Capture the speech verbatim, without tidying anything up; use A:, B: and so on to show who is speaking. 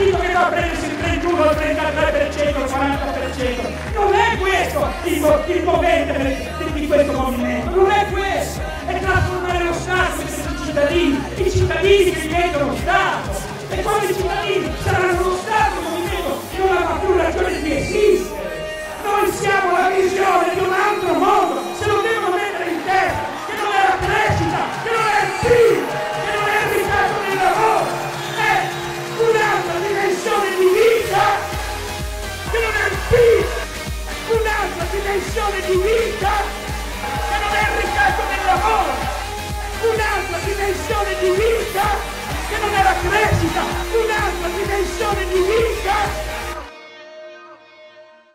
A: partito che va a prendersi il trentuno, il trentatré per cento, il quaranta per cento. Non è questo il, il movente di, di questo movimento, non è questo. È trasformare lo Stato in questi cittadini, i cittadini che diventano lo Stato. E quando i cittadini saranno lo Stato, il movimento non avrà più ragione di esistere. Noi siamo la visione di un altro mondo, se lo devono mettere in testa, che non è la crescita, che non è il P I L, che non è il ricatto del lavoro, è un'altra dimensione di vita, che non è il P I L, un'altra dimensione di vita, che non è il ricatto del lavoro, un'altra dimensione di vita, che non è la crescita, un'altra dimensione di vita,